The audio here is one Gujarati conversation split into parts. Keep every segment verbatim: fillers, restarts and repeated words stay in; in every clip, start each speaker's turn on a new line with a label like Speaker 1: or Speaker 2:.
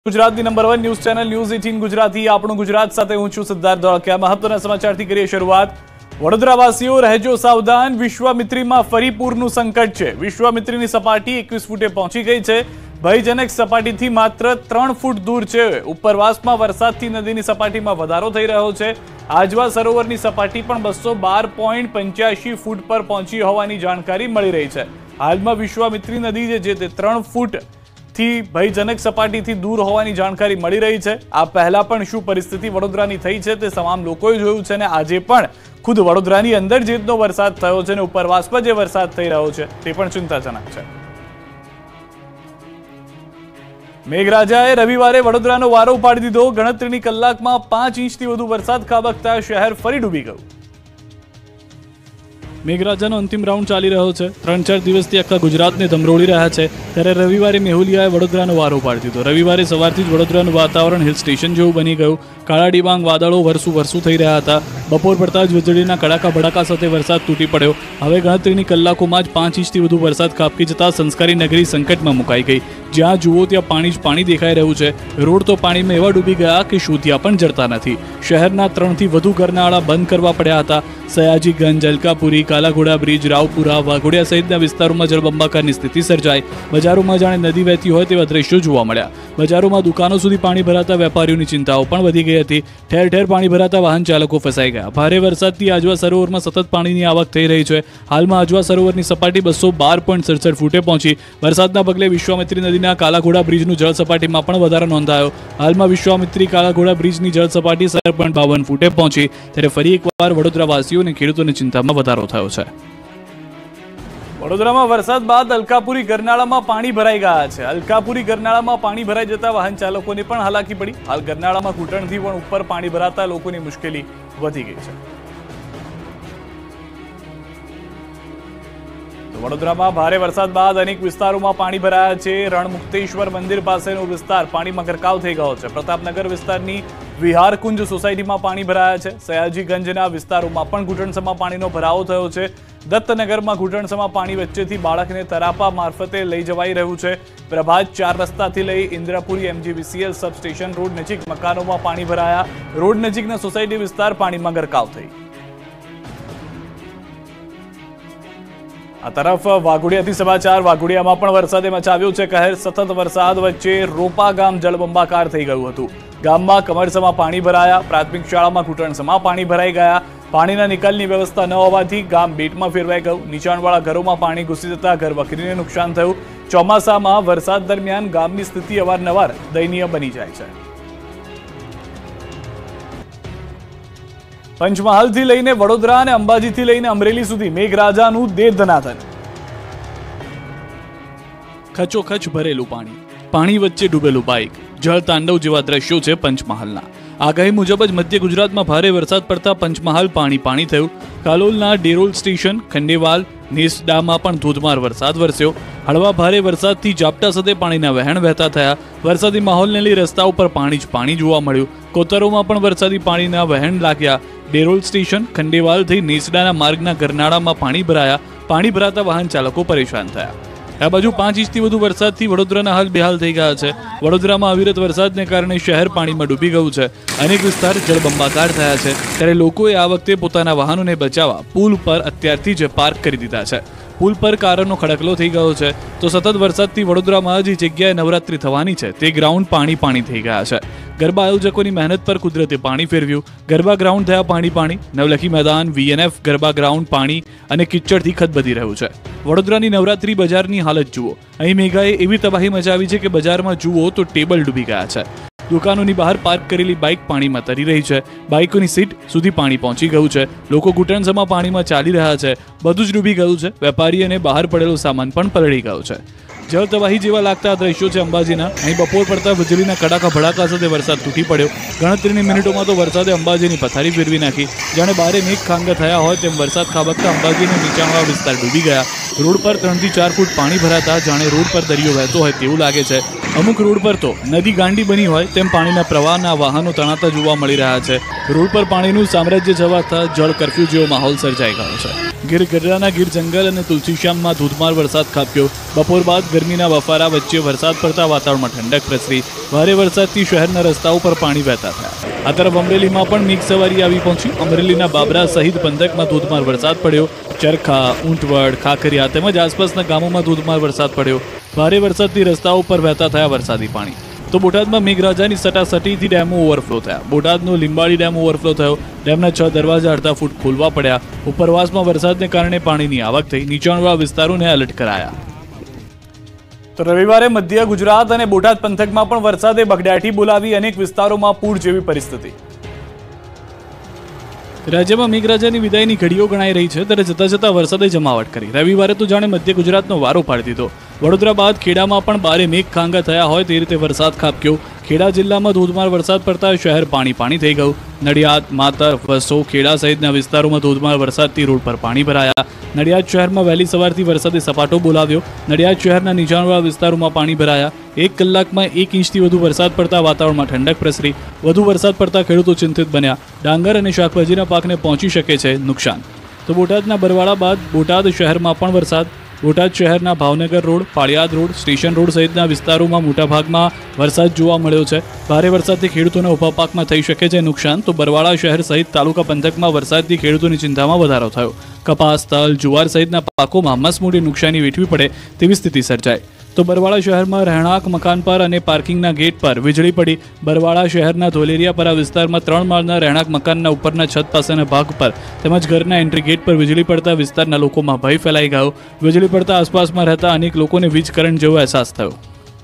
Speaker 1: ગુજરાતની number one news channel news eighteen Gujarati આપણું ગુજરાત સાથે હું છું સિદ્ધાર્થ ધોળકિયા। મહત્વના સમાચારથી કરીએ શરૂઆત। વડોદરાવાસીઓ રહેજો સાવધાન, વિશ્વામિત્રીમાં ફરી પૂરનું સંકટ છે। વિશ્વામિત્રીની સપાટી એકવીસ ફૂટે પહોંચી ગઈ છે। ભયજનક સપાટીથી માત્ર ત્રણ ફૂટ દૂર છે। ઉપરવાસમાં વરસાદથી નદીની સપાટીમાં વધારો થઈ રહ્યો છે। આજવા સરોવરની સપાટી પણ બસો બાર પોઈન્ટ પંચ્યાસી ફૂટ પર પહોંચી હોવાની જાણકારી મળી રહી છે। હાલમાં વિશ્વામિત્રી નદી જે તે ત્રણ ફૂટ થી ભયજનક સપાટીથી દૂર હોવાની જાણકારી મળી રહી છે। આ પહેલા પણ શું પરિસ્થિતિ વડોદરાની થઈ છે તે તમામ લોકોએ જોયું છે અને આજે પણ ખુદ વડોદરાની અંદર જે રીતનો વરસાદ થયો છે અને ઉપરવાસમાં જે વરસાદ થઈ રહ્યો છે તે પણ ચિંતાજનક છે। મેઘરાજાએ રવિવારે વડોદરાનો વારો ઉપાડી દીધો। ગણતરીની કલાકમાં પાંચ ઇંચથી વધુ વરસાદ ખાબકતા શહેર ફરી ડૂબી ગયું। મેઘરાજાનો અંતિમ રાઉન્ડ ચાલી રહ્યો છે। ત્રણ ચાર દિવસથી આખા ગુજરાતને ધમરોળી રહ્યા છે ત્યારે રવિવારે મેહુલિયાએ વડોદરાનો વારો ઉપાડી દીધો। રવિવારે સવારથી જ વડોદરાનું વાતાવરણ હિલ સ્ટેશન જેવું બની ગયું। કાળા ડિબાંગ વાદળો વરસું વરસું થઈ રહ્યા હતા। બપોર પડતા જ વીજળીના કડાકા ભડાકા સાથે વરસાદ તૂટી પડ્યો। હવે ગણતરીની કલાકોમાં જ પાંચ ઇંચથી વધુ વરસાદ ખાબકી જતા સંસ્કારી નગરી સંકટમાં મુકાઈ ગઈ। જ્યાં જુઓ ત્યાં પાણી જ પાણી દેખાઈ રહ્યું છે। રોડ તો પાણીમાં એવા ડૂબી ગયા કે શોધ્યા પણ જડતા નથી। શહેરના ત્રણથી વધુ ઘરનાળા બંધ કરવા પડ્યા હતા। સયાજીગંજ, અલકાપુરી, કાલાઘોડા બ્રિજ, રાવપુરા, વાઘોડિયા સહિતના વિસ્તારોમાં જળબંબાકારની સ્થિતિ સર્જાઈ। બજારોમાં જાણે નદી વહેતી હોય તેવા દ્રશ્યો જોવા મળ્યા। બજારોમાં દુકાનો સુધી પાણી ભરાતા વેપારીઓની ચિંતાઓ પણ વધી ગઈ હતી। ઠેર ઠેર પાણી ભરાતા વાહન ચાલકો ફસાઈ ગયા। ભારે વરસાદથી આજવા સરોવરમાં સતત પાણીની આવક થઈ રહી છે। હાલમાં આજવા સરોવરની સપાટી બસો બાર પોઈન્ટ સડસઠ ફૂટે પહોંચી। વરસાદના પગલે વિશ્વામિત્રી નદીના કાલાઘોડા બ્રિજનું જળ સપાટીમાં પણ વધારો નોંધાયો। હાલમાં વિશ્વામિત્રી કાલાઘોડા બ્રિજની જળ સપાટી સત્તર પોઈન્ટ બાવન ફૂટે પહોંચી ત્યારે ફરી એકવાર વડોદરાવાસીઓ અને ખેડૂતોની ચિંતામાં વધારો થયો છે। વડોદરામાં વરસાદ બાદ અલકાપુરી ગરનાળામાં પાણી ભરાઈ ગયા છે। અલકાપુરી ગરનાળામાં પાણી ભરાઈ જતા વાહન ચાલકોને પણ હાલાકી પડી। હાલ ગરનાળામાં ઘૂંટણથી પણ ઉપર પાણી ભરાતા લોકોની મુશ્કેલી વધી ગઈ છે। વડોદરામાં ભારે વરસાદ બાદ અનેક વિસ્તારોમાં પાણી ભરાયા છે। રણમુક્તેશ્વર મંદિર પાસેનો વિસ્તાર પાણીમાં ગરકાવ થઈ ગયો છે। પ્રતાપનગર વિસ્તારની વિહારકુંજ સોસાયટીમાં પાણી ભરાયા છે। સયાજીગંજના વિસ્તારોમાં પણ ઘૂંટણસમાં પાણીનો ભરાવો થયો છે। દત્તનગરમાં ઘૂંટણસમાં પાણી વચ્ચેથી બાળકને તરાપા મારફતે લઈ જવાઈ રહ્યું છે। પ્રભાત ચાર રસ્તાથી લઈ ઇન્દ્રાપુરી એમજીવીસીએલ સબસ્ટેશન રોડ નજીક મકાનોમાં પાણી ભરાયા। રોડ નજીકના સોસાયટી વિસ્તાર પાણીમાં ગરકાવ થઈ। આ તરફ વાઘોડિયાથી સમાચાર। વાઘોડિયામાં પણ વરસાદે મચાવ્યો છે કહેર। સતત વરસાદ વચ્ચે રોપા ગામ જળબંબાકાર થઈ ગયું હતું। ગામમાં કમરસમાં પાણી ભરાયા। પ્રાથમિક શાળામાં ઘૂંટણસમાં પાણી ભરાઈ ગયા। પાણીના નિકાલની વ્યવસ્થા ન હોવાથી ગામ બેટમાં ફેરવાઈ ગયું। નીચાણવાળા ઘરોમાં પાણી ઘૂસી જતા ઘર વખરીને નુકસાન થયું। ચોમાસામાં વરસાદ દરમિયાન ગામની સ્થિતિ અવારનવાર દયનીય બની જાય છે। પંચમહાલથી લઈને વડોદરા અને અંબાજીથી લઈને અમરેલી સુધી મેઘરાજાનું દે ધનાધન। ખચોખચ ભરેલું પાણી, પાણી વચ્ચે ડૂબેલું બાઇક, જળ તાંડવ જેવા દ્રશ્યો છે પંચમહાલના। આગાહી મુજબ જ મધ્ય ગુજરાતમાં ભારે વરસાદ પડતા પંચમહાલ પાણી પાણી થયું। કાલોલના ડેરોલ સ્ટેશન, ખંડેવાલ, નેસડામાં પણ ધોધમાર વરસાદ વરસ્યો। હળવા ભારે વરસાદથી ઝાપટા સાથે પાણીના વહેણ વહેતા થયા। વરસાદી માહોલને લઈ રસ્તા ઉપર પાણી જ પાણી જોવા મળ્યું। કોતરોમાં પણ વરસાદી પાણીના વહેણ લાગ્યા। ડેરોલ સ્ટેશન, ખંડેવાલ થઈ નેસડાના માર્ગના ગરનાળામાં પાણી ભરાયા। પાણી ભરાતા વાહન ચાલકો પરેશાન થયા। આ બાજુ પાંચ ઇંચથી વધુ વરસાદથી વડોદરાના હાલ બેહાલ થઈ ગયા છે। વડોદરામાં અવિરત વરસાદને કારણે શહેર પાણીમાં ડૂબી ગયું છે। અનેક વિસ્તાર જળબંબાકાર થયા છે ત્યારે લોકોએ આ વખતે પોતાના વાહનોને બચાવવા પુલ પર અત્યારથી જ પાર્ક કરી દીધા છે। પુલ પર કારનો ખડકલો થઈ ગયો છે તો સતત વરસાદથી વડોદરામાં જે જગ્યાએ નવરાત્રી થવાની છે તે ગ્રાઉન્ડ પાણી પાણી થઈ ગયા છે। ગરબા આયોજકોની મહેનત પર કુદરતે પાણી ફેરવ્યું। ગરબા ગ્રાઉન્ડ થયા પાણી પાણી। નવલખી મેદાન, વીએનએફ ગરબા ગ્રાઉન્ડ પાણી અને કિચડથી ખદબદી રહ્યું છે। વડોદરાની નવરાત્રી બજારની હાલત જુઓ। અહીં મેઘાએ એવી તબાહી મચાવી છે કે બજારમાં જુઓ તો ટેબલ ડૂબી ગયા છે। દુકાનોની બહાર પાર્ક કરેલી બાઇક પાણીમાં તરી રહી છે। બાઇકોની સીટ સુધી પાણી પહોંચી ગયું છે। લોકો ઘૂંટણસમાં પાણીમાં ચાલી રહ્યા છે। બધું જ ડૂબી ગયું છે। વેપારી અને બહાર પડેલો સામાન પણ પલળી ગયો છે। જળ તબાહી જેવા લાગતા દ્રશ્યો છે અંબાજીના। અહીં બપોર પડતા વીજળીના કડાકા ભડાકા સાથે વરસાદ તૂટી પડ્યો। ગણતરીની મિનિટોમાં તો વરસાદે અંબાજીની પથારી ફેરવી નાખી। જાણે બારે મેઘ ખાંગા થયા હોય તેમ વરસાદ ખાબકતા અંબાજીના નીચાણવાળા વિસ્તાર ડૂબી ગયા। રોડ પર ત્રણથી ચાર ફૂટ પાણી ભરાતા જાણે રોડ પર દરિયો વહેતો હોય તેવું લાગે છે। અમુક રોડ પર તો નદી ગાંડી બની હોય તેમ પાણીના પ્રવાહના વાહનો તણાતા જોવા મળી રહ્યા છે. રોડ પર પાણીનું સામ્રાજ્ય જવાતા જળ કરફ્યુ જેવો માહોલ સર્જાઈ ગયો છે. ગીર ગઢડાના ગીર જંગલ અને તુલસીશ્યામમાં ધોધમાર વરસાદ ખાબક્યો. બપોર બાદ ગરમીના બફારા વચ્ચે વરસાદ પડતા વાતાવરણમાં ઠંડક પ્રસરી. ભારે વરસાદથી શહેરના રસ્તાઓ પર પાણી વહેતા થયા. આ તરફ અમરેલીમાં પણ મેઘ સવારી આવી પહોંચી. અમરેલીના બાબરા સહિત પંથકમાં ધોધમાર વરસાદ પડ્યો. ચરખા, ઊંટવડ, ખાખરિયા તેમજ આસપાસના ગામોમાં ધોધમાર વરસાદ પડ્યો. ભારે વરસાદથી રસ્તાઓ પર વહેતા થયા વરસાદી પાણી. તો બોટાદમાં મેઘરાજાની સટાસટીથી ડેમો ઓવરફ્લો થયા. બોટાદનો લીંબાડી ડેમ ઓવરફ્લો થયો. ડેમના છ દરવાજા અડધા ફૂટ ખોલવા પડ્યા. ઉપરવાસમાં વરસાદને કારણે પાણીની આવક થઈ. નીચાણવાળા વિસ્તારોને એલર્ટ કરાયા. તો રવિવારે મધ્ય ગુજરાત અને બોટાદ પંથકમાં પણ વરસાદે બગડાટી બોલાવી. અનેક વિસ્તારોમાં પૂર જેવી પરિસ્થિતિ. રાજ્યમાં મેઘરાજાની વિદાયની ઘડીઓ ગણાઈ રહી છે ત્યારે જતા જતા વરસાદે જમાવટ કરી. રવિવારે તો જાણે મધ્ય ગુજરાતનો વારો પાડી દીધો. વડોદરા બાદ ખેડામાં પણ બારે મેઘ ખાંગા થયા હોય તે રીતે વરસાદ ખાબક્યો. ખેડા જિલ્લામાં ધોધમાર વરસાદ પડતા શહેર પાણી પાણી થઈ ગયું. નડિયાદ, માતર, વસો, ખેડા સહિતના વિસ્તારોમાં ધોધમાર વરસાદથી રોડ પર પાણી ભરાયા. નડિયાદ શહેરમાં વહેલી સવારથી વરસાદે સપાટો બોલાવ્યો. નડિયાદ શહેરના નીચાણવાળા વિસ્તારોમાં પાણી ભરાયા. એક કલાકમાં એક ઇંચથી વધુ વરસાદ પડતા વાતાવરણમાં ઠંડક પ્રસરી. વધુ વરસાદ પડતા ખેડૂતો ચિંતિત બન્યા. ડાંગર અને શાકભાજીના પાકને પહોંચી શકે છે નુકસાન. તો બોટાદના બરવાળા બાદ બોટાદ શહેરમાં પણ વરસાદ. બોટાદ શહેરના Bhavnagar road, Paliyad road, station road સહિતના વિસ્તારોમાં મોટાભાગમાં વરસાદ જોવા મળ્યો છે. ભારે વરસાદથી ખેડૂતોના ઊભા પાકમાં થઈ શકે છે નુકસાન. તો બરવાળા શહેર સહિત તાલુકા પંથકમાં વરસાદથી ખેડૂતોની ચિંતામાં વધારો થયો. કપાસ, તલ, જુવાર સહિતના પાકોમાં મસમોટી નુકસાની વેઠવી પડે તેવી સ્થિતિ સર્જાઈ. તો બરવાળા શહેરમાં રહેણાંક મકાન પર અને પાર્કિંગના ગેટ પર વીજળી પડી. બરવાળા શહેરના ધોલેરિયાપરા વિસ્તારમાં ત્રણ માળના રહેણાંક મકાનના ઉપરના છત પાસેના ભાગ પર તેમજ ઘરના એન્ટ્રી ગેટ પર વીજળી પડતા વિસ્તારના લોકોમાં ભય ફેલાઈ ગયો. વીજળી પડતા આસપાસમાં રહેતા અનેક લોકોને વીજ કરંટ જેવો અહેસાસ થયો.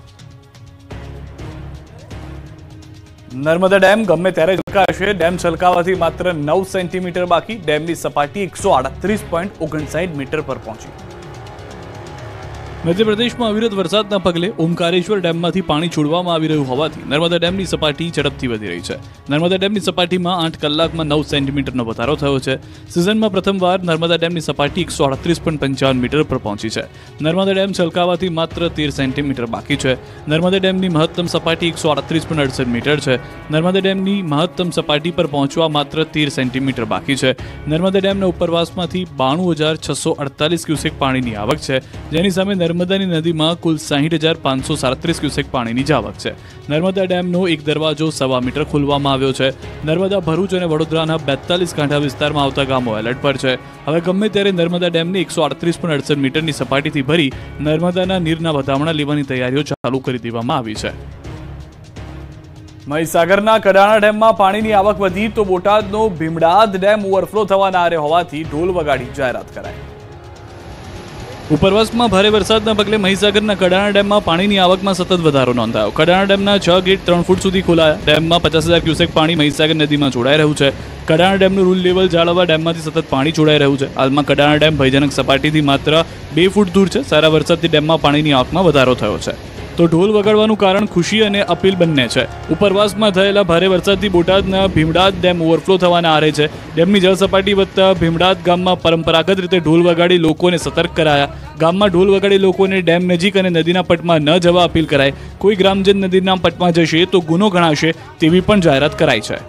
Speaker 1: નર્મદા ડેમ ગમે ત્યારે છલકાશે. ડેમ છલકાવાથી માત્ર નવ સેન્ટીમીટર બાકી. ડેમની સપાટી એકસો આડત્રીસ પોઈન્ટ ઓગણસાઠ મીટર પર પહોંચી. મધ્યપ્રદેશમાં અવિરત વરસાદના પગલે ઓમકારેશ્વર ડેમમાંથી પાણી છોડવામાં આવી રહ્યું હોવાથી નર્મદા ડેમની સપાટી ઝડપથી વધી રહી છે. નર્મદા ડેમની સપાટીમાં આઠ કલાકમાં નવ સેન્ટીમીટરનો વધારો થયો છે. સિઝનમાં પ્રથમવાર નર્મદા ડેમની સપાટી એકસો આડત્રીસ પોઈન્ટ પંચાવન મીટર પર પહોંચી છે. નર્મદા ડેમ છલકાવાથી માત્ર તેર સેન્ટીમીટર બાકી છે. નર્મદા ડેમની મહત્તમ સપાટી એકસો આડત્રીસ પોઈન્ટ અડસઠ મીટર છે. નર્મદા ડેમની મહત્તમ સપાટી પર પહોંચવા માત્ર તેર સેન્ટીમીટર બાકી છે. નર્મદા ડેમના ઉપરવાસમાંથી બાણું હજાર છસો અડતાલીસ ક્યુસેક પાણીની આવક છે, જેની સામે નર્મદાની નદીમાં કુલ સાહીઠ હજાર પાંચસો સાડત્રીસ ક્યુસેક પાણીની આવક છે. નર્મદા ડેમનો એક દરવાજો સવા મીટર ખોલવામાં આવ્યો છે. નર્મદા, ભરૂચ અને વડોદરાના બેતાલીસ કાંઠા વિસ્તારમાં આવતા ગામો એલર્ટ પર છે. હવે ગમે ત્યારે નર્મદા ડેમને એકસો આડત્રીસ પોઈન્ટ અડસઠ મીટરની સપાટીથી ભરી નર્મદાના નીરના વધામણા લેવાની તૈયારીઓ ચાલુ કરી દેવામાં આવી છે. મહીસાગરના કડાણા ડેમમાં પાણીની આવક વધી તો બોટાદનો ભીમડાદ ડેમ ઓવરફ્લો થવાના આરે હોવાથી ઢોલ વગાડી જાહેરાત કરાઈ. ઉપરવાસમાં ભારે વરસાદના પગલે મહીસાગરના કડાણા ડેમમાં પાણીની આવકમાં સતત વધારો નોંધાયો. કડાણા ડેમના છ ગેટ ત્રણ ફૂટ સુધી ખોલાયા. ડેમમાં પચાસ હજાર ક્યુસેક પાણી મહીસાગર નદીમાં જોડાઈ રહ્યું છે. કડાણા ડેમનું રૂલ લેવલ જાળવવા ડેમમાંથી સતત પાણી છોડાઈ રહ્યું છે. હાલમાં કડાણા ડેમ ભયજનક સપાટીથી માત્ર બે ફૂટ દૂર છે. સારા વરસાદથી ડેમમાં પાણીની આવકમાં વધારો થયો છે. તો ઢોલ વગાડવાનું કારણ ખુશી અને અપીલ બંને છે. ઉપરવાસમાં થયેલા ભારે વરસાદથી બોટાદના ભીમડાદ ડેમ ઓવરફ્લો થવાના આરે છે. ડેમની જળ સપાટી વધતા ભીમડાદ ગામમાં પરંપરાગત રીતે ઢોલ વગાડી લોકોને સતર્ક કરાયા. ગામમાં ઢોલ વગાડી લોકોને ડેમ નજીક અને નદીના પટમાં ન જવા અપીલ કરાઈ. કોઈ ગ્રામજન નદીના પટમાં જશે તો ગુનો ગણાશે તેવી પણ જાહેરાત કરાઈ છે.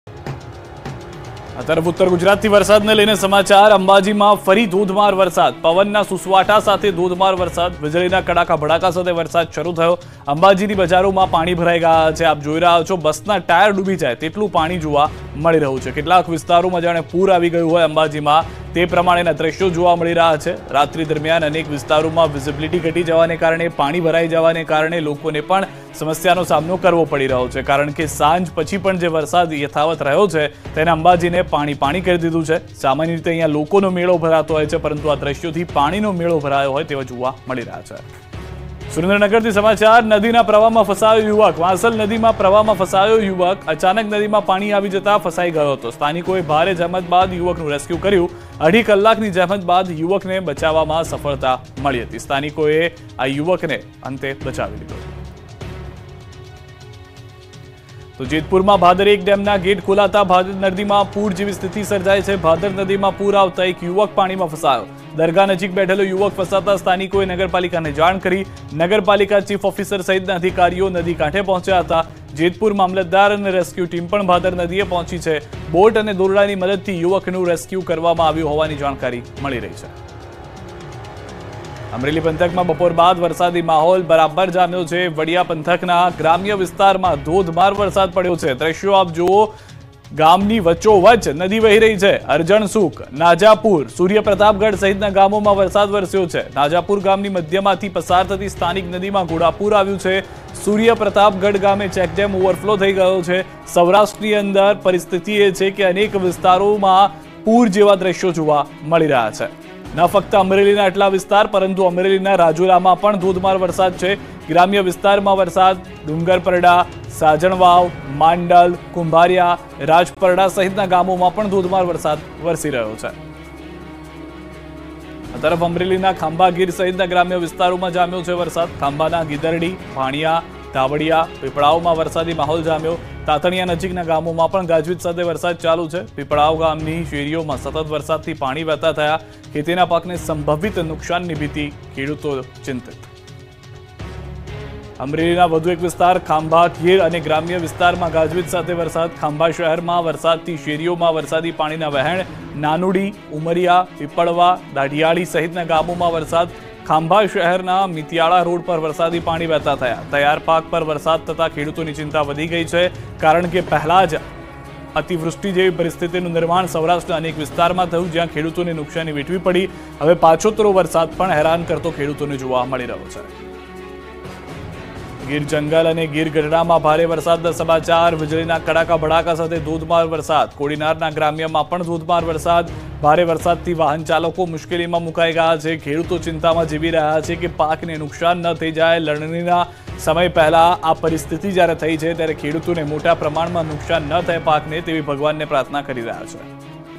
Speaker 1: આ તરફ ઉત્તર ગુજરાતથી વરસાદને લઈને સમાચાર. અંબાજીમાં ફરી ધોધમાર વરસાદ. પવનના સુસવાટા સાથે ધોધમાર વરસાદ. વીજળીના કડાકા ભડાકા સાથે વરસાદ શરૂ થયો. અંબાજીની બજારોમાં પાણી ભરાઈ ગયા છે. આપ જોઈ રહ્યા છો બસના ટાયર ડૂબી જાય તેટલું પાણી જોવા મળી રહ્યું છે. કેટલાક વિસ્તારોમાં જાણે પૂર આવી ગયું હોય અંબાજીમાં તે પ્રમાણેના દ્રશ્યો જોવા મળી રહ્યા છે. રાત્રિ દરમિયાન અનેક વિસ્તારોમાં વિઝિબિલિટી ઘટી જવાને કારણે, પાણી ભરાઈ જવાને કારણે લોકોને પણ સમસ્યાનો સામનો કરવો પડી રહ્યો છે. કારણ કે સાંજ પછી પણ જે વરસાદ યથાવત રહ્યો છે તેને અંબાજીને પાણી પાણી કરી દીધું છે. સામાન્ય રીતે અહીંયા લોકોનો મેળો ભરાતો હોય છે, પરંતુ આ દ્રશ્યોથી પાણીનો મેળો ભરાયો હોય તેવા જોવા મળી રહ્યા છે. સુરેન્દ્રનગરથી સમાચાર. નદીના પ્રવાહમાં ફસાયો યુવક. વાંસલ નદીમાં પ્રવાહમાં ફસાયો યુવક. અચાનક નદીમાં પાણી આવી જતા ફસાઈ ગયો હતો. સ્થાનિકોએ ભારે જહેમત બાદ યુવકનું રેસ્ક્યુ કર્યું. અઢી કલાકની જહેમત બાદ યુવકને બચાવવામાં સફળતા મળી હતી. સ્થાનિકોએ આ યુવકને અંતે બચાવી લીધો. તો જેતપુરમાં ભાદર એક ડેમના ગેટ ખોલાતા ભાદર નદીમાં પૂર જેવી સ્થિતિ સર્જાય છે. ભાદર નદીમાં પૂર આવતા એક યુવક પાણીમાં ફસાયો. દરગાહ નજીક બેઠેલો યુવક ફસાતા સ્થાનિકોએ નગરપાલિકાને જાણ કરી. નગરપાલિકા ચીફ ઓફિસર સહિતના અધિકારીઓ નદી કાંઠે પહોંચ્યા હતા. જેતપુર મામલતદાર અને રેસ્ક્યુ ટીમ પણ ભાદર નદીએ પહોંચી છે. બોટ અને દોરડાની મદદથી યુવકનું રેસ્ક્યુ કરવામાં આવ્યું હોવાની જાણકારી મળી રહી છે. અમરેલી પંથકમાં બપોર બાદ વરસાદી માહોલ બરાબર જામ્યો છે. વડિયા પંથકના ગ્રામ્ય વિસ્તારમાં ધોધમાર વરસાદ પડ્યો છે. દ્રશ્યો આપ જુઓ. ગામની વચ્ચોવચ્ચ નદી વહી રહી છે. અરજણસુખ, નાજાપુર, સૂર્યપ્રતાપગઢ સહિતના ગામોમાં વરસાદ વરસ્યો છે. નાજાપુર ગામની મધ્યમાંથી પસાર થતી સ્થાનિક નદીમાં ઘોડાપુર આવ્યું છે. સૂર્યપ્રતાપગઢ ગામે ચેકડેમ ઓવરફ્લો થઈ ગયો છે. સૌરાષ્ટ્રની અંદર પરિસ્થિતિ એ છે કે અનેક વિસ્તારોમાં પૂર જેવા દ્રશ્યો જોવા મળી રહ્યા છે. ન ફક્ત અમરેલીના આટલા વિસ્તાર પરંતુ અમરેલીના રાજુલામાં પણ ધોધમાર વરસાદ છે. ગ્રામ્ય વિસ્તારમાં વરસાદ ડુંગરપરડા, સાજણવાવ, માંડલ, કુંભારિયા, રાજપરડા સહિતના ગામોમાં પણ ધોધમાર વરસાદ વરસી રહ્યો છે. આ તરફ અમરેલીના ખાંભા ગીર સહિતના ગ્રામ્ય વિસ્તારોમાં જામ્યો છે વરસાદ. ખાંભાના ગીદરડી, ભાણિયા, ધાવડિયા, પીપળાવમાં વરસાદી માહોલ જામ્યો. તાતણિયા નજીકના ગામોમાં પણ ગાજવીજ સાથે વરસાદ ચાલુ છે. પીપળાવ ગામની શેરીઓમાં સતત વરસાદથી પાણી વહેતા થયા. ખેતીના પાકને સંભવિત નુકસાનની ભીતિ, ખેડૂતો ચિંતિત. અમરેલીના વધુ એક વિસ્તાર ખાંભા ગીર અને ગ્રામ્ય વિસ્તારમાં ગાજવીજ સાથે વરસાદ. ખાંભા શહેરમાં વરસાદથી શેરીઓમાં વરસાદી પાણીના વહેણ. નાનુડી, ઉમરિયા, પીપળવા, દાઢિયાળી સહિતના ગામોમાં વરસાદ. ખાંભા શહેરના મિતિયાળા રોડ પર વરસાદી પાણી વહેતા થયા. તૈયાર પાક પર વરસાદ થતા ખેડૂતોની ચિંતા વધી ગઈ છે. કારણ કે પહેલા જ અતિવૃષ્ટિ જેવી પરિસ્થિતિનું નિર્માણ સૌરાષ્ટ્રના અનેક વિસ્તારમાં થયું, જ્યાં ખેડૂતોને નુકસાની વેઠવી પડી. હવે પાછોતરો વરસાદ પણ હેરાન કરતો ખેડૂતોને જોવા મળી રહ્યો છે. ગીર જંગલ અને ગીર ગઢડામાં ભારે વરસાદના સમાચાર. વીજળીના કડાકા ભડાકા સાથે ધોધમાર વરસાદ. કોડીનારના ગ્રામ્યમાં પણ ધોધમાર વરસાદ. ભારે વરસાદથી વાહન ચાલકો મુશ્કેલીમાં મુકાઈ ગયા છે. ખેડૂતો ચિંતામાં જીવી રહ્યા છે કે પાકને નુકસાન ન થઈ જાય. લણણીના સમય પહેલા આ પરિસ્થિતિ જ્યારે થઈ છે ત્યારે ખેડૂતોને મોટા પ્રમાણમાં નુકસાન ન થાય પાકને, તેવી ભગવાનને પ્રાર્થના કરી રહ્યા છે.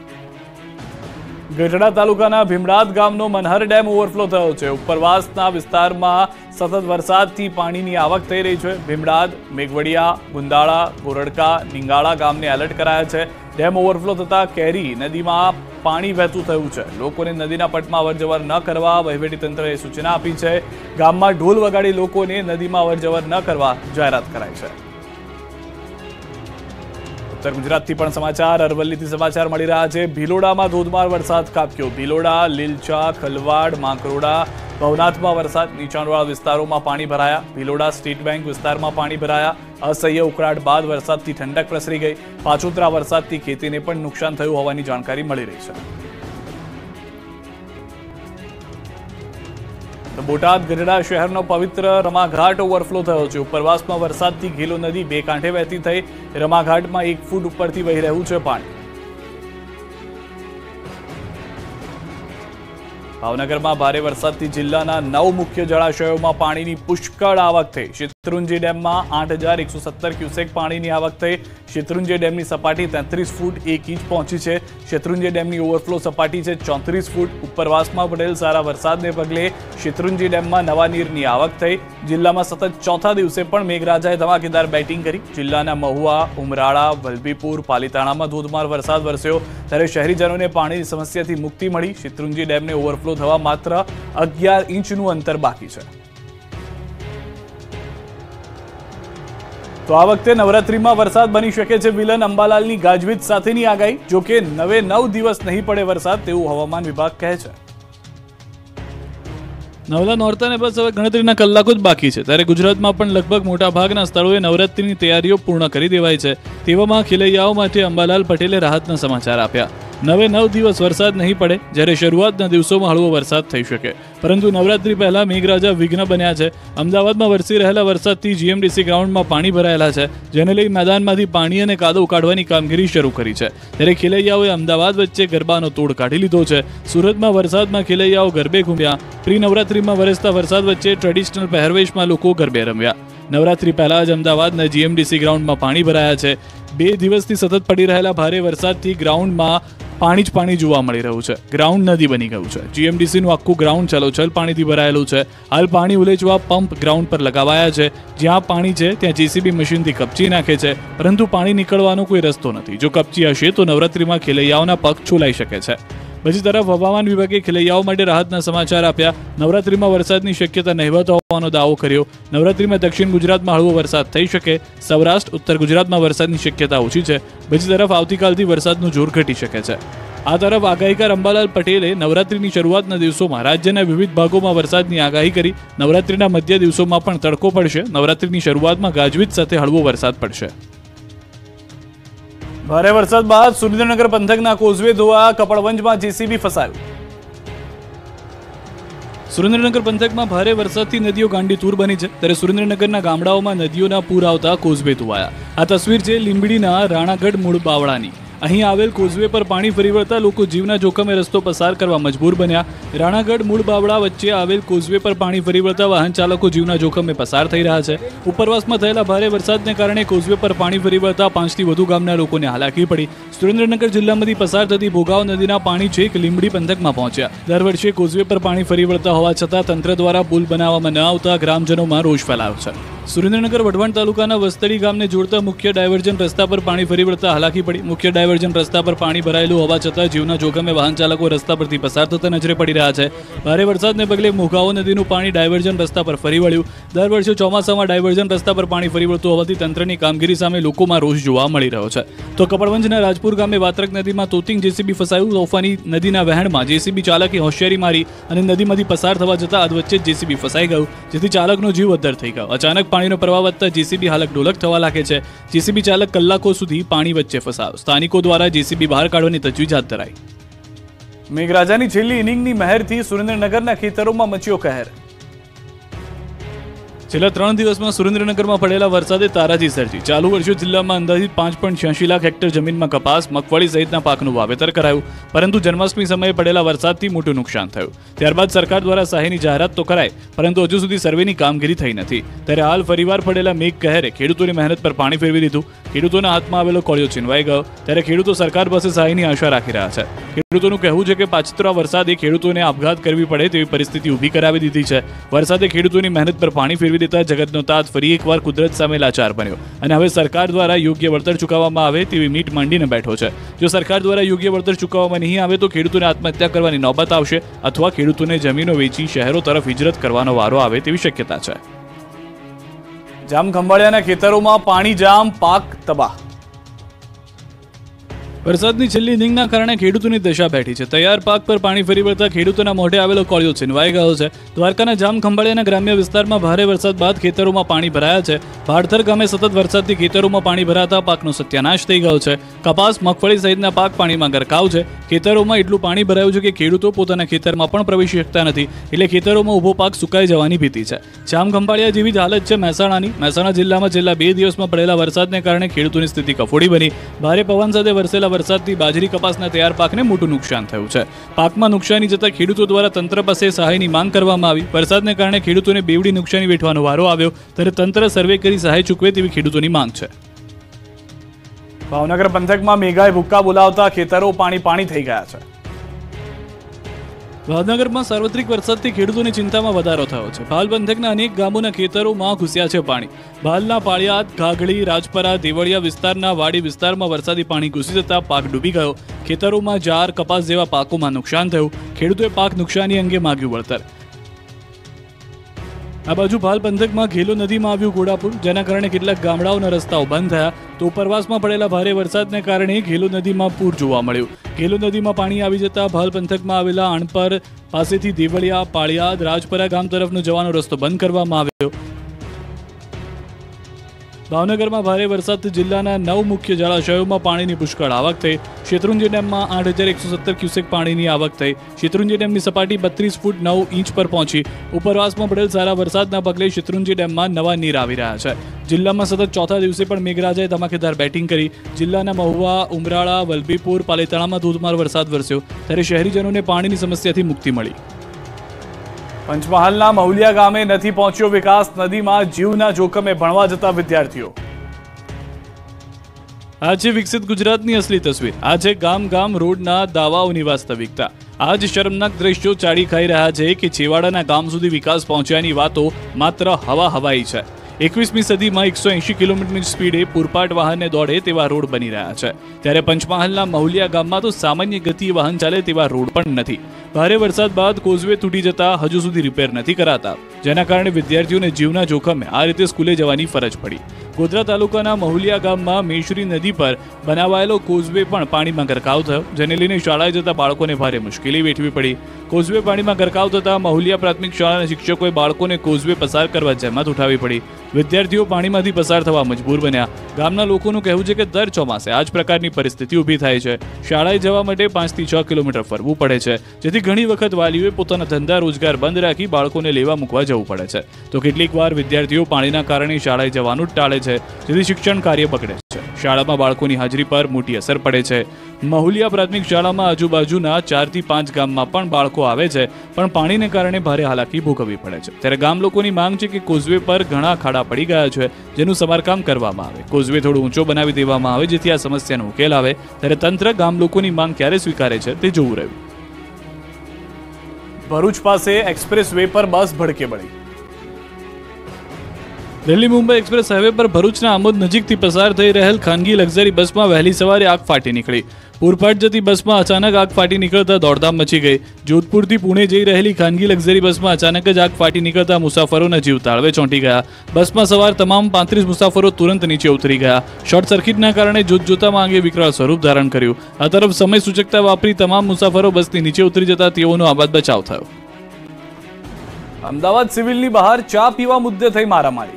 Speaker 1: ગઢડા તાલુકાના ભીમડાદ ગામનો મનહર ડેમ ઓવરફ્લો થયો છે. ઉપરવાસના વિસ્તારમાં સતત વરસાદથી પાણીની આવક થઈ રહી છે. ભીમડાદ, મેઘવડિયા, ગુંદાળા, ગોરડકા, નિંગાળા ગામને એલર્ટ કરાયા છે. ડેમ ઓવરફ્લો થતા કેરી નદીમાં પાણી વહેતું થયું છે. લોકોને નદીના પટમાં અવરજવર ન કરવા વહીવટીતંત્રએ સૂચના આપી છે. ગામમાં ઢોલ વગાડી લોકોને નદીમાં અવરજવર ન કરવા જાહેરાત કરાઈ છે. ઉત્તર ગુજરાતથી પણ સમાચાર, અરવલ્લીથી સમાચાર મળી રહ્યા છે. ભિલોડામાં ધોધમાર વરસાદ ખાબક્યો. ભિલોડા, લીલચા, ખલવાડ, માંકરોડા, ભવનાથમાં વરસાદ. નીચાણવાળા વિસ્તારોમાં પાણી ભરાયા. ભિલોડા સ્ટેટ બેંક વિસ્તારમાં પાણી ભરાયા. અસહ્ય ઉકળાટ બાદ વરસાદથી ઠંડક પ્રસરી ગઈ. પાછોતરા વરસાદથી ખેતીને પણ નુકસાન થયું હોવાની જાણકારી મળી રહી છે. બોટાદ ગઢડા શહેરનો પવિત્ર રમાઘાટ ઓવરફ્લો થયો છે. ઉપરવાસમાં વરસાદથી ઘેલો નદી બે કાંઠે વહેતી થઈ. રમાઘાટમાં એક ફૂટ ઉપરથી વહી રહ્યું છે પાણી. ભાવનગરમાં ભારે વરસાદથી જિલ્લાના નવ મુખ્ય જળાશયોમાં પાણીની પુષ્કળ આવક થઈ. શેત્રુંજી ડેમમાં આઠ હજાર એકસો સત્તર ક્યુસેક પાણીની આવક થઈ. શેત્રુંજી ડેમની સપાટી તેત્રીસ ફૂટ એક ઇંચ પહોંચી છે. શેત્રુંજી ડેમની ઓવરફ્લો સપાટી છે ચોત્રીસ ફૂટ. ઉપરવાસમાં પડેલ સારા વરસાદને પગલે શેત્રુંજી ડેમમાં નવા નીરની આવક થઈ. જિલ્લામાં સતત ચોથા દિવસે પણ મેઘરાજાએ ધમાકેદાર બેટિંગ કરી. જિલ્લાના મહુવા, ઉમરાળા, વલભીપુર, પાલીતાણામાં ધોધમાર વરસાદ વરસ્યો, ત્યારે શહેરીજનોને પાણીની સમસ્યાથી મુક્તિ મળી. શેત્રુંજી ડેમને ઓવરફ્લો થવા માત્ર અગિયાર ઇંચનું અંતર બાકી છે. તો આ વખતે નવરાત્રીમાં વરસાદ બની શકે છે વિલન. અંબાલાલની ગાજવીજ સાથેની આગાહી. જોકે નવે નવ દિવસ નહીં પડે વરસાદ, તેવું હવામાન વિભાગ કહે છે. નવલા નોરતાને બસ હવે ગણતરીના કલાકો જ બાકી છે, ત્યારે ગુજરાતમાં પણ લગભગ મોટા ભાગના સ્થળોએ નવરાત્રીની તૈયારીઓ પૂર્ણ કરી દેવાઈ છે. તેવામાં ખેલૈયાઓ માટે અંબાલાલ પટેલે રાહતના સમાચાર આપ્યા. નવે નવ દિવસ વરસાદ નહીં પડે, જ્યારે શરૂઆતના દિવસોમાં હળવો વરસાદ થઈ શકે, પરંતુ નવરાત્રી પહેલા મેઘરાજા વિઘ્ન બન્યા છે. અમદાવાદમાં વરસી રહેલા વરસાદથી જીએમડીસી ગ્રાઉન્ડમાં પાણી ભરાયેલા છે, જેને લઈ મેદાનમાંથી પાણી અને કાદવ કાઢવાની કામગીરી શરૂ કરી છે. ત્યારે ખેલૈયાઓએ અમદાવાદ વચ્ચે ગરબાનો તોડ કાઢી લીધો છે. સુરતમાં વરસાદમાં ખેલૈયાઓ ગરબે ઘૂમ્યા. પ્રી નવરાત્રીમાં વરસતા વરસાદ વચ્ચે ટ્રેડિશનલ પહેરવેશમાં લોકો ગરબે રમ્યા. નવરાત્રી પહેલા જ અમદાવાદના જીએમડીસી ગ્રાઉન્ડમાં પાણી ભરાયા છે. બે દિવસથી સતત પડી રહેલા ભારે વરસાદથી ગ્રાઉન્ડમાં પાણી જ પાણી જોવા મળી રહ્યું છે. ગ્રાઉન્ડ નદી બની ગયું છે. જીએમડીસીનું આખું ગ્રાઉન્ડ છલોછલ પાણીથી ભરાયેલું છે. હાલ પાણી ઉલેચવા પંપ ગ્રાઉન્ડ પર લગાવાયા છે. જ્યાં પાણી છે ત્યાં જેસીબી મશીનથી કપચી નાખે છે, પરંતુ પાણી નીકળવાનો કોઈ રસ્તો નથી. જો કપચી હશે તો નવરાત્રીમાં ખેલૈયાઓના પગ છોલાઈ શકે છે. બીજી તરફ હવામાન વિભાગે ખેલૈયાઓ માટે રાહતના સમાચાર આપ્યા. નવરાત્રીમાં વરસાદની શક્યતા નહિવત હોવાનો દાવો કર્યો. નવરાત્રીમાં દક્ષિણ ગુજરાતમાં હળવો વરસાદ થઈ શકે. સૌરાષ્ટ્ર ઉત્તર ગુજરાતમાં વરસાદની શક્યતા ઓછી છે. બીજી તરફ આવતીકાલથી વરસાદનું જોર ઘટી શકે છે. આ તરફ આગાહીકાર અંબાલાલ પટેલે નવરાત્રીની શરૂઆતના દિવસોમાં રાજ્યના વિવિધ ભાગોમાં વરસાદની આગાહી કરી. નવરાત્રીના મધ્ય દિવસોમાં પણ તડકો પડશે. નવરાત્રીની શરૂઆતમાં ગાજવીજ સાથે હળવો વરસાદ પડશે. ભારે વરસાદ બાદ સુરેન્દ્રનગર પંથકના કોઝવે ધોવા, કપડવંજમાં જેસીબી ફસાયું. સુરેન્દ્રનગર પંથકમાં ભારે વરસાદથી નદીઓ ગાંડીતુર બની છે. ત્યારે સુરેન્દ્રનગરના ગામડાઓમાં નદીઓના પૂર આવતા કોઝવે ધોવાયા. આ તસવીર છે લીંબડીના રાણાગઢ મૂળ બાવળાની. અહીં આવેલ કોઝવે પર પાણી ફરી વળતા લોકો જીવના જોખમે રસ્તો પસાર કરવા મજબૂર બન્યા. રાણાગઢ મૂળ બાવળા વચ્ચે આવેલ કોઝવે પર પાણી ફરી વળતા વાહન ચાલકો જીવના જોખમે પસાર થઈ રહ્યા છે. ઉપરવાસમાં થયેલા ભારે વરસાદને કારણે કોઝવે પર પાણી ફરી વળતા પાંચથી વધુ ગામના લોકોને હાલાકી પડી. સુરેન્દ્રનગર જિલ્લામાંથી પસાર થતી ભોગાવ નદીના પાણી છેક લીંબડી પંથકમાં પહોંચ્યા. દર વર્ષે કોઝવે પર પાણી ફરી વળતા હોવા છતાં તંત્ર દ્વારા પુલ બનાવવામાં ન આવતા ગ્રામજનોમાં રોષ ફેલાયો છે. સુરેન્દ્રનગર વઢવાણ તાલુકાના વસ્તડી ગામને જોડતા મુખ્ય ડાયવર્જન રસ્તા પર પાણી ફરી વળતા હાલાકી પડી. મુખ્ય ડાયવર્જન રસ્તા પર પાણી ભરાયેલું હોવા છતાં જીવના જોખમે વાહન ચાલકો રસ્તા પરથી પસાર થતા નજરે પડી રહ્યા છે. ભારે વરસાદને પગલે મોઘાઓ નદીનું પાણી ડાયવર્જન રસ્તા પર ફરી વળ્યું. દર વર્ષે ચોમાસામાં ડાયવર્જન રસ્તા પર પાણી ફરી વળતું હોવાથી તંત્રની કામગીરી સામે લોકોમાં રોષ જોવા મળી રહ્યો છે. તો કપડવંજના રાજપુર ગામે વાત્રક નદીમાં તોતિંગ જેસીબી ફસાયું. તોફાની નદીના વહેણમાં જેસીબી ચાલકે હોશિયારી મારી અને નદીમાંથી પસાર થવા જતાં અધવચ્ચે જ જેસીબી ફસાઈ ગયું, જેથી ચાલકનો જીવ અદ્ધર થઈ ગયો. અચાનક પાણીનો પ્રવાહ વધતા જેસીબી હાલક ડોલક થવા લાગે છે. જેસીબી ચાલક કલાકો સુધી પાણી વચ્ચે ફસાયો. સ્થાનિકો દ્વારા જેસીબી બહાર કાઢવાની તજવીજ હાથ ધરાઈ. મેઘરાજાની છેલ્લી ઇનિંગની મહેરથી સુરેન્દ્રનગરના ખેતરોમાં મચ્યો કહેર. છેલ્લા ત્રણ દિવસમાં સુરેન્દ્રનગરમાં પડેલા વરસાદે તારાજી સર્જી. ચાલુ વર્ષે જિલ્લામાં અંદાજિત પાંચ પોઈન્ટ છ્યાસી લાખ હેક્ટર જમીનમાં કપાસ, મગફળી સહિતના પાકનું વાવેતર કરાયું. પરંતુ જન્માષ્ટમી સમયે પડેલા વરસાદથી મોટું નુકસાન થયું. ત્યારબાદ સરકાર દ્વારા સહાયની જાહેરાત તો કરાઈ, પરંતુ હજુ સુધી સર્વેની કામગીરી થઈ નથી. ત્યારે હાલ ફરીવાર પડેલા મેઘ કહેરે ખેડૂતોની મહેનત પર પાણી ફેરવી દીધું. ખેડૂતોના હાથમાં આવેલો કોળિયો છીનવાઈ ગયો. ત્યારે ખેડૂતો સરકાર પાસે સહાયની આશા રાખી રહ્યા છે. ખેડૂતોનું કહેવું છે કે પાછતરા વરસાદે ખેડૂતોને આપઘાત કરવી પડે તેવી પરિસ્થિતિ ઊભી કરાવી દીધી છે. વરસાદે ખેડૂતોની મહેનત પર પાણી ફેરવી દેતા જગતનો તાત ફરી એકવાર કુદરત સામે લાચાર બન્યો અને હવે સરકાર દ્વારા યોગ્ય વળતર ચૂકવવામાં આવે તેવી મીટ માંડીને બેઠો છે. જો સરકાર દ્વારા યોગ્ય વળતર ચૂકવવામાં નહીં આવે તો ખેડૂતોને આત્મહત્યા કરવાની નોબત આવશે અથવા ખેડૂતોને જમીનો વેચી શહેરો તરફ હિજરત કરવાનો વારો આવે તેવી શક્યતા છે. જામ ખંભાળિયાના ખેતરોમાં પાણી જામ, પાક તબાહ. વરસાદની છેલ્લી ઇનિંગના કારણે ખેડૂતોની દશા બેઠી છે. તૈયાર પાક પર પાણી ફરી વળતા ખેડૂતોના મોઢે આવેલો કોળિયો છીનવાઈ ગયો છે. દ્વારકાના જામ ખંભાળિયાના ગ્રામ્ય વિસ્તારમાં ભારે વરસાદ બાદ ખેતરોમાં પાણી ભરાયા છે. ભાડથર ગામે સતત વરસાદથી ખેતરોમાં પાણી ભરાતા પાકનો સત્યાનાશ થઈ ગયો છે. કપાસ, મગફળી સહિતના પાક પાણીમાં ગરકાવ છે. ખેતરોમાં એટલું પાણી ભરાયું છે કે ખેડૂતો પોતાના ખેતરમાં પણ પ્રવેશી શકતા નથી, એટલે ખેતરોમાં ઊભો પાક સુકાઈ જવાની ભીતિ છે. જામ ખંભાળિયા જેવી જ હાલત છે મહેસાણાની. મહેસાણા જિલ્લામાં છેલ્લા બે દિવસમાં પડેલા વરસાદને કારણે ખેડૂતોની સ્થિતિ કફોડી બની. ભારે પવન સાથે વરસેલા વરસાદથી બાજરી, કપાસના તૈયાર પાકને મોટું નુકસાન થયું છે. પાકમાં નુકસાની જતા ખેડૂતો દ્વારા તંત્ર પાસે સહાયની માંગ કરવામાં આવી. વરસાદને કારણે ખેડૂતોને બેવડી નુકસાની વેઠવાનો વારો આવ્યો, ત્યારે તંત્ર સર્વે કરી સહાય ચૂકવે તેવી ખેડૂતોની માંગ છે. ભાવનગર પંથકમાં મેઘાએ ભૂક્કા બોલાવતા ખેતરો પાણી પાણી થઈ ગયા છે. ભાવનગરમાં સાર્વત્રિક વરસાદથી ખેડૂતોની ચિંતામાં વધારો થયો છે. ભાલ પંથકના અનેક ગામોના ખેતરોમાં ઘૂસ્યા છે પાણી. ભાલના પાળિયાદ, ઘાઘડી, રાજપરા, દેવળિયા વિસ્તારના વાડી વિસ્તારમાં વરસાદી પાણી ઘૂસી જતા પાક ડૂબી ગયો. ખેતરોમાં જાર, કપાસ જેવા પાકોમાં નુકસાન થયું. ખેડૂતોએ પાક નુકસાની અંગે માગ્યું વળતર. આ બાજુ ભાલ પંથકમાં ઘેલો નદીમાં આવ્યું ઘોડાપુર, જેના કારણે કેટલાક ગામડાઓના રસ્તાઓ બંધ થયા. તો ઉપરવાસમાં પડેલા ભારે વરસાદને કારણે ઘેલો નદીમાં પૂર જોવા મળ્યું. ઘેલો નદીમાં પાણી આવી જતા ભાલ પંથકમાં આવેલા અણપર પાસેથી દેવળિયા, પાળિયાદ, રાજપરા ગામ તરફનો જવાનો રસ્તો બંધ કરવામાં આવ્યો. ભાવનગરમાં ભારે વરસાદથી જિલ્લાના નવ મુખ્ય જળાશયોમાં પાણીની પુષ્કળ આવક થઈ. શેત્રુંજી ડેમમાં આઠ હજાર એકસો સત્તર ક્યુસેક પાણીની આવક થઈ. શેત્રુંજી ડેમની સપાટી બત્રીસ ફૂટ નવ ઇંચ પર પહોંચી. ઉપરવાસમાં પડેલ સારા વરસાદના પગલે શેત્રુંજી ડેમમાં નવા નીર આવી રહ્યા છે. જિલ્લામાં સતત ચોથા દિવસે પણ મેઘરાજાએ ધમાકેદાર બેટિંગ કરી. જિલ્લાના મહુવા, ઉમરાળા, વલભીપુર, પાલીતાણામાં ધોધમાર વરસાદ વરસ્યો, ત્યારે શહેરીજનોને પાણીની સમસ્યાથી મુક્તિ મળી. પંચમહાલના મહુલિયા ગામે નથી પહોંચ્યો વિકાસ. નદીમાં જીવના જોખમે ભણવા જતા વિદ્યાર્થીઓ. આ છે વિકસિત ગુજરાતની અસલી તસવીર. આ છે ગામ ગામ રોડના દાવાઓની વાસ્તવિકતા. આ જ શર્મનાક દ્રશ્યો ચાડી ખાઈ રહ્યા છે કે છેવાડાના ગામ સુધી વિકાસ પહોંચ્યાની વાતો માત્ર હવા હવાઈ છે. એકવીસમી સદીમાં એકસો એંશી કિલોમીટરની સ્પીડે પૂરપાટ વાહનને દોડે તેવા રોડ બની રહ્યા છે, ત્યારે પંચમહાલના મહુલિયા ગામમાં તો સામાન્ય ગતિએ વાહન ચાલે તેવા રોડ પણ નથી. ભારે વરસાદ બાદ કોઝવે તૂટી જતા હજુ સુધી રિપેર નથી કરાતા, જેના કારણે વિદ્યાર્થીઓને જીવના જોખમે આ રીતે સ્કૂલે જવાની ફરજ પડી. ગોધરા તાલુકાના મહુલિયા ગામમાં મેશ્રી નદી પર બનાવાયેલો કોઝવે પણ પાણીમાં ગરકાવ થયો, જેને લઈને શાળાએ જતા બાળકોને ભારે મુશ્કેલી વેઠવી પડી. કોઝવે પાણીમાં ગરકાવ થતા મહુલિયા પ્રાથમિક શાળાના શિક્ષકોએ બાળકોને કોઝવે પસાર કરવા જહેમત ઉઠાવવી પડી. વિદ્યાર્થીઓ પાણીમાંથી પસાર થવા મજબૂર બન્યા. ગામના લોકોનું કહેવું છે કે દર ચોમાસે આ જ પ્રકારની પરિસ્થિતિ ઊભી થાય છે. શાળાએ જવા માટે પાંચથી છ કિલોમીટર ફરવું પડે છે, જેથી ઘણી વખત વાલીઓએ પોતાના ધંધા રોજગાર બંધ રાખી બાળકોને લેવા મૂકવા જવું પડે છે. તો કેટલીક વાર વિદ્યાર્થીઓ પાણીના કારણે શાળાએ જવાનું જ ટાળે છે, જેથી શિક્ષણ કાર્ય બગડે છે. શાળામાં બાળકોની હાજરી પર મોટી અસર પડે છે. મહુલિયા પ્રાથમિક શાળામાં આજુબાજુના ચારથી પાંચ ગામમાં પણ બાળકો આવે છે, પણ પાણીને કારણે ભારે હાલાકી ભોગવવી પડે છે. ત્યારે ગામ લોકોની માંગ છે કે કોઝવે પર ઘણા ખાડા પડી ગયા છે, જેનું સમારકામ કરવામાં આવે. કોઝવે થોડો ઊંચો બનાવી દેવામાં આવે, જેથી આ સમસ્યાનો ઉકેલ આવે. ત્યારે તંત્ર ગામ લોકોની માંગ ક્યારે સ્વીકારે છે તે જોવું રહ્યું. ભરૂચ પાસે એક્સપ્રેસ વે પર બસ ભડકે બળી. દિલ્હી મુંબઈ એક્સપ્રેસ હાઈવે પર ભરૂચના આમોદ નજીકથી પસાર થઈ રહેલ ખાનગી લક્ઝરી બસમાં વહેલી સવારે આગ ફાટી નીકળી. પૂરપાટ જતી બસમાં અચાનક આગ ફાટી નીકળતા દોડધામ મચી ગઈ. જોધપુરથી પુણે જઈ રહેલી ખાનગી લક્ઝરી બસમાં અચાનક જ આગ ફાટી નીકળતા મુસાફરોના જીવ તાળવે ચોંટી ગયા. બસમાં સવાર તમામ પાંત્રીસ મુસાફરો તુરંત નીચે ઉતરી ગયા. શોર્ટ સર્કિટના કારણે જોતજોતામાં આગે વિકરાળ સ્વરૂપ ધારણ કર્યું. આ તરફ સમય સૂચકતા વાપરી તમામ મુસાફરો બસની નીચે ઉતરી જતા તેઓનો આબાદ બચાવ થયો. અમદાવાદ સિવિલની બહાર ચા પીવા મુદ્દે થઈ મારામારી.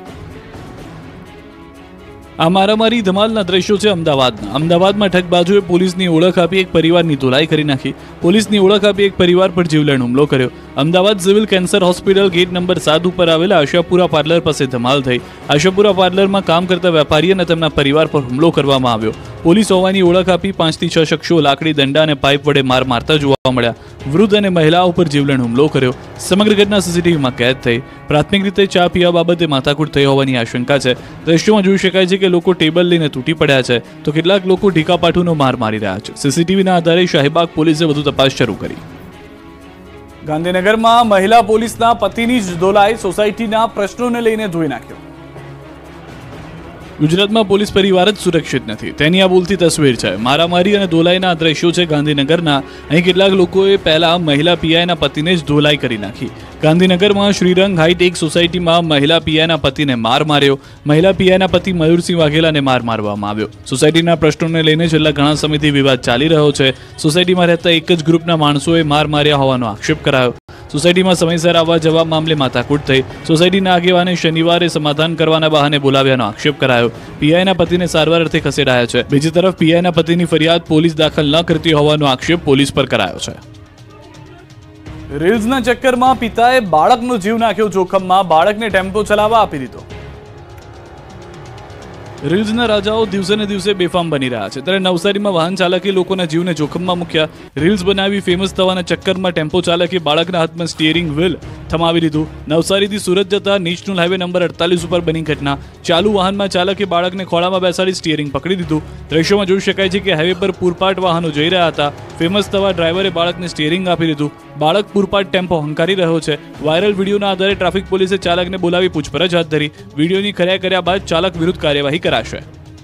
Speaker 1: આ મારામારી ધમાલના દ્રશ્યો છે અમદાવાદના. અમદાવાદમાં ઠગબાજોએ પોલીસની ઓળખ આપી એક પરિવારની ધોલાઈ કરી નાખી. પોલીસની ઓળખ આપી એક પરિવાર પર જીવલેણ હુમલો કર્યો. Ahmedabad civil cancer hospital gate number સાત ઉપર આવેલા આશાપુરા પાર્લર પાસે ધમાલ થઈ. આશાપુરા પાર્લરમાં કામ કરતા વેપારી અને તેમના પરિવાર પર હુમલો કરવામાં આવ્યો. પોલીસ હોવાની ઓળખ આપી પાંચથી છ શખ્સો લાકડી, દંડા અને પાઇપ વડે માર મારતા જોવા મળ્યા. વૃદ્ધ અને મહિલાઓ પર જીવલેણ હુમલો કર્યો. સમગ્ર ઘટના સીસીટીવીમાં કેદ થઈ. પ્રાથમિક રીતે ચા પીવા બાબતે માથાકૂટ થઈ હોવાની આશંકા છે. દ્રશ્યોમાં જોઈ શકાય છે કે લોકો ટેબલ લઈને તૂટી પડ્યા છે, તો કેટલાક લોકો ઢીકાપાઠુનો માર મારી રહ્યા છે. સીસીટીવીના આધારે શાહીબાગ પોલીસે વધુ તપાસ શરૂ કરી. ગાંધીનગરમાં મહિલા પોલીસના પતિની જ ધોલાઈ, સોસાયટીના પ્રશ્નોને લઈને ધોઈ નાખ્યો. ગુજરાતમાં પોલીસ પરિવાર જ સુરક્ષિત નથી, તેની આ બોલતી તસવીર છે. મારામારી અને ધોલાઈના દ્રશ્યો છે ગાંધીનગરના. અહીં કેટલાક લોકોએ પહેલા મહિલા પીઆઈના પતિને જ ધોલાઈ કરી નાખી. ગાંધીનગરમાં શ્રીરંગ હાઈટ એક સોસાયટીમાં મહિલા પીઆઈના પતિને માર માર્યો. મહિલા પીઆઈના પતિ મયુરસિંહ વાઘેલાને માર મારવામાં આવ્યો. સોસાયટીના પ્રશ્નોને લઈને છેલ્લા ઘણા સમયથી વિવાદ ચાલી રહ્યો છે. સોસાયટીમાં રહેતા એક જ ગ્રુપના માણસોએ માર માર્યા હોવાનો આક્ષેપ કરાયો. સોસાયટીમાં સમયસર આવવા જવા મામલે માથાકૂટ થઈ. સોસાયટીના આગેવાને શનિવારે સમાધાન કરવાના બહાને બોલાવ્યાનો આક્ષેપ કરાયો. પીઆઈના પતિને સારવાર અર્થે ખસેડાયા છે. બીજી તરફ પીઆઈના પતિની ફરિયાદ પોલીસ દાખલ ન કરતી હોવાનો આક્ષેપ પોલીસ પર કરાયો છે. રીલ્સના ચક્કરમાં પિતાએ બાળકનો જીવ નાખ્યો જોખમમાં. બાળકને ટેમ્પો ચલાવવા આપી દીધો. રીલ્સના રાજાઓ દિવસે ને દિવસે બેફામ બની રહ્યા છે, ત્યારે નવસારીમાં વાહન ચાલકે લોકોના જીવને જોખમમાં મૂક્યા. રીલ્સ બનાવી ફેમસ થવાના ચક્કરમાં ટેમ્પો ચાલકે બાળકના હાથમાં સ્ટીયરિંગ વ્હીલ થમાવી દીધું. નવસારીથી સુરત જતા નેશનલ હાઈવે નંબર અડતાલીસ ઉપર બની ઘટના. ચાલુ વાહનમાં ચાલકે બાળકને ખોળામાં બેસાડી સ્ટીયરિંગ પકડી દીધું. દ્રશ્યોમાં જોઈ શકાય છે કે હાઈવે પર પૂરપાટ વાહનો જઈ રહ્યા હતા. ફેમસ થવા ડ્રાઈવરે બાળકને સ્ટીયરિંગ આપી દીધું. બાળક પૂરપાટ ટેમ્પો હંકારી રહ્યો છે. વાયરલ વિડીયોના આધારે ટ્રાફિક પોલીસે ચાલકને બોલાવી પૂછપરછ હાથ ધરી. વિડીયોની ખર્યા કર્યા બાદ ચાલક વિરુદ્ધ કાર્યવાહી કરાશે.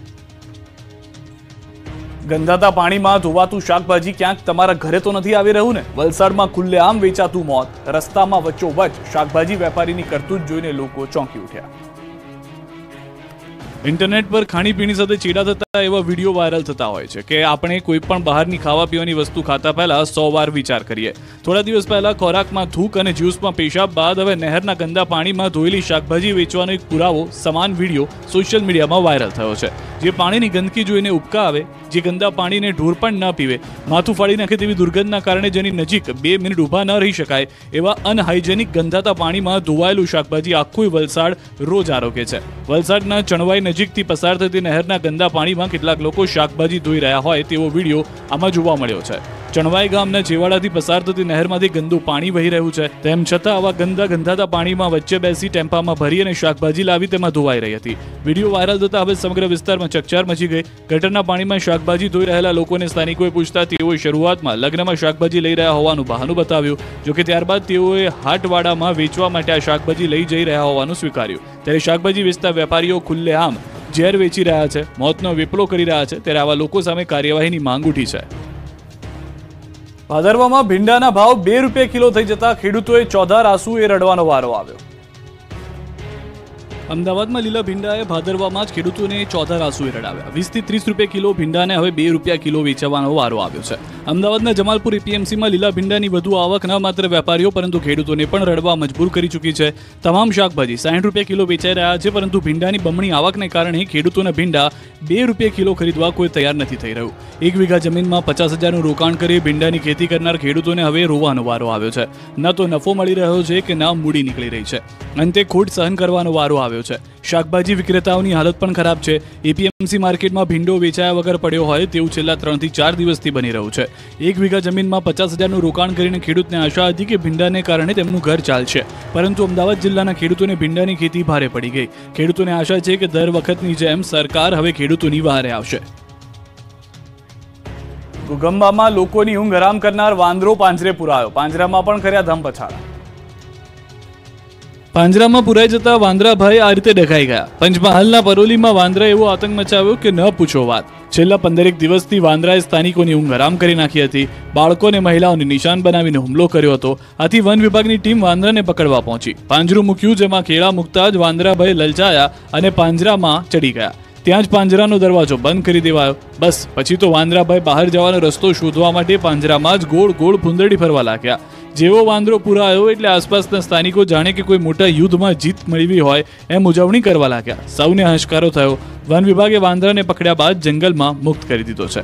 Speaker 1: ગંધાતા પાણીમાં ધોવાતું શાકભાજી ક્યાંક તમારા ઘરે તો નથી આવી રહ્યું ને? વલસાડમાં ખુલ્લેઆમ વેચાતું મોત. રસ્તામાં વચ્ચોવચ્ચ શાકભાજી વેપારીની કરતૂત જોઈને લોકો ચોંકી ઉઠ્યા. ઇન્ટરનેટ પર ખાણીપીણી સાથે ચેડા થતા એવા વિડીયો વાયરલ થતા હોય છે કે આપણે કોઈ પણ બહારની ખાવા પીવાની વસ્તુ ખાતા પહેલા સો વાર વિચાર કરીએ. થોડા દિવસ પહેલા ખોરાકમાં થૂક અને જ્યુસમાં પેશાબ બાદ હવે નહેરના ગંદા પાણીમાં ધોયેલી શાકભાજી વેચવાનો એક પુરાવો સમાન વિડીયો સોશિયલ મીડિયામાં વાયરલ થયો છે. જે પાણીની ગંદકી જોઈને ઉપકા આવે, જે ગંદા પાણીને ઢોર પણ ન પીવે, માથું ફાડી નાખે તેવી દુર્ગંધના કારણે જેની નજીક બે મિનિટ ઊભા ન રહી શકાય એવા અનહાઇજેનિક ગંધાતા પાણીમાં ધોવાયેલું શાકભાજી આખું વલસાડ રોજ આરોગે છે. વલસાડના ચણવાઈ નજીકથી પસાર થતી નહેરના ગંદા પાણીમાં કેટલાક લોકો શાકભાજી ધોઈ રહ્યા હોય તેવો વિડીયો આમાં જોવા મળ્યો છે. ચણવાઈ ગામના જેવાડાથી પસાર થતી નહેરમાંથી ગંદુ પાણી વહી રહ્યું છે, તેમ છતાં આવા ગંદા ગંધાતા પાણીમાં વચ્ચે બેસી ટેમ્પામાં ભરી અને શાકભાજી લાવી તેમાં ધોવાઈ રહી હતી. વિડીયો વાયરલ થતા હવે સમગ્ર વિસ્તારમાં ચકચાર મચી ગઈ. ગટરના પાણીમાં શાકભાજી ધોઈ રહેલા લોકોને સ્થાનિકોએ પૂછતા તેઓએ શરૂઆતમાં લગ્નમાં શાકભાજી લઈ રહ્યા હોવાનું બહાનું બતાવ્યું. જોકે ત્યારબાદ તેઓએ હાટવાડામાં વેચવા માટે આ શાકભાજી લઈ જઈ રહ્યા હોવાનું સ્વીકાર્યું. ત્યારે શાકભાજી વેચતા વેપારીઓ ખુલ્લેઆમ ઝેર વેચી રહ્યા છે, મોતનો વિપલો કરી રહ્યા છે. ત્યારે આવા લોકો સામે કાર્યવાહીની માંગ ઉઠી છે. ભાદરવામાં ભીંડાના ભાવ બે રૂપિયા કિલો થઈ જતા ખેડૂતોએ ચોધાર આંસુએ રડવાનો વારો આવ્યો. અમદાવાદમાં લીલા ભીંડાએ ભાદરવામાં જ ખેડૂતોને ચોધાર આંસુએ રડાવ્યા. વીસ થી ત્રીસ રૂપિયા કિલો ભીંડાને હવે બે રૂપિયા કિલો વેચવાનો વારો આવ્યો છે. અમદાવાદના જમાલપુર એપીએમસીમાં લીલા ભીંડાની વધુ આવક ન માત્ર વેપારીઓ પરંતુ ખેડૂતોને પણ રડવા મજબૂર કરી ચૂકી છે. તમામ શાકભાજી સાઠ રૂપિયા કિલો વેચાઈ રહ્યા છે, પરંતુ ભીંડાની બમણી આવકને કારણે ખેડૂતોના ભીંડા બે રૂપિયા કિલો ખરીદવા કોઈ તૈયાર નથી થઈ રહ્યું. એક વીઘા જમીનમાં પચાસ હજારનું રોકાણ કરી ભીંડાની ખેતી કરનાર ખેડૂતોને હવે રોવાનો વારો આવ્યો છે. ન તો નફો મળી રહ્યો છે કે ન મૂડી નીકળી રહી છે. અંતે ખોટ સહન કરવાનો વારો આવ્યો છે. શાકભાજી વિક્રેતાઓની હાલત પણ ખરાબ છે. એપીએમસી માર્કેટમાં ભીંડો વેચાયા વગર પડ્યો હોય તેવું છેલ્લા ત્રણ થી ચાર દિવસથી બની રહ્યું છે. એક વીઘા જમીનમાં પચાસ હજારનું રોકાણ કરીને ખેડૂતને આશા હતી કે ભીંડાને કારણે તેમનું ઘર ચાલશે, પરંતુ અમદાવાદ જિલ્લાના ખેડૂતોને ભીંડાની ખેતી ભારે પડી ગઈ. ખેડૂતોને આશા છે કે દર વખતની જેમ સરકાર હવે ખેડૂતોની વહારે આવશે. ગુગંબામાં લોકોની ઊંઘ હરામ કરનાર વાંદરો પાંજરે પુરાયો. પાંજરામાં પણ કર્યા ધમપછાડા. પાંજરામાં પુરાઈ જતા વાંદરાભાઈ આ રીતે ડઘાઈ ગયા. પંચમહાલના પરોલીમાં વાંદરા એવો આતંક મચાવ્યો કે ન પૂછો વાત. છેલ્લા પંદરેક દિવસથી વાંદરાએ સ્થાનિકોની ઊંઘ હરામ કરી નાખી હતી. બાળકોને મહિલાઓને નિશાન બનાવીને હુમલો કર્યો હતો. આથી વન વિભાગની ટીમ વાંદરાને પકડવા પહોંચી. પાંજરું મૂક્યું, જેમાં કેળા મૂકતા જ વાંદરાભાઈ લલચાયા અને પાંજરામાં ચડી ગયા. ત્યાં જ પાંજરાનો દરવાજો બંધ કરી દેવાયો. બસ પછી તો વાંદરાભાઈ બહાર જવાનો રસ્તો શોધવા માટે પાંજરામાં જ ગોળ ગોળ ભૂંદડી ફરવા લાગ્યા. જેવો વાંદરો પુરાયો એટલે આસપાસના સ્થાનિકો જાણે કે કોઈ મોટા યુદ્ધમાં જીત મેળવી હોય એમ ઉજવણી કરવા લાગ્યા. સૌને હાશકારો થયો. વન વિભાગે વાંદરાને પકડ્યા બાદ જંગલમાં મુક્ત કરી દીધો છે.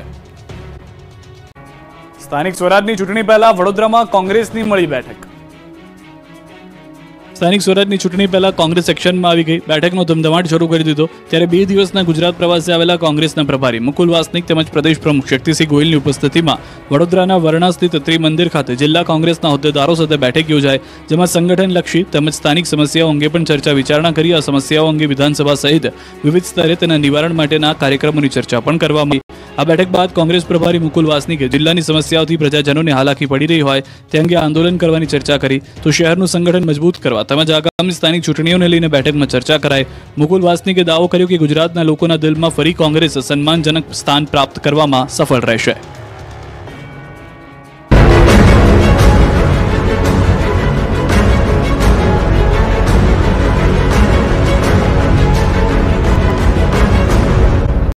Speaker 1: સ્થાનિક સ્વરાજની ચૂંટણી પહેલા વડોદરામાં કોંગ્રેસની મળી બેઠક. સ્થાનિક સ્વરાજની ચૂંટણી પહેલા કોંગ્રેસ એક્શનમાં આવી ગઈ. બેઠકનો ધમધમાટ શરૂ કરી દીધો. ત્યારે બે દિવસના ગુજરાત પ્રવાસે આવેલા કોંગ્રેસના પ્રભારી મુકુલ વાસનિક તેમજ પ્રદેશ પ્રમુખ શક્તિસિંહ ગોહિલની ઉપસ્થિતિમાં વડોદરાના વરણા સ્થિત ત્રિમંદિર ખાતે જિલ્લા કોંગ્રેસના હોદ્દેદારો સાથે બેઠક યોજાઈ, જેમાં સંગઠનલક્ષી તેમજ સ્થાનિક સમસ્યાઓ અંગે પણ ચર્ચા વિચારણા કરી. આ સમસ્યાઓ અંગે વિધાનસભા સહિત વિવિધ સ્તરે તેના નિવારણ માટેના કાર્યક્રમોની ચર્ચા પણ કરવામાં આવી. આ બેઠક બાદ કોંગ્રેસ પ્રભારી મુકુલ વાસનિકે જિલ્લાની સમસ્યાઓથી પ્રજાજનોને હાલાકી પડી રહી હોય તે અંગે આંદોલન કરવાની ચર્ચા કરી. તો શહેરનું સંગઠન મજબૂત કરવા તેમજ આગામી સ્થાનિક ચૂંટણીઓને લઈને બેઠકમાં ચર્ચા કરાઈ. મુકુલ વાસનિકે દાવો કર્યો કે ગુજરાતના લોકોના દિલમાં ફરી કોંગ્રેસ સન્માનજનક સ્થાન પ્રાપ્ત કરવામાં સફળ રહેશે.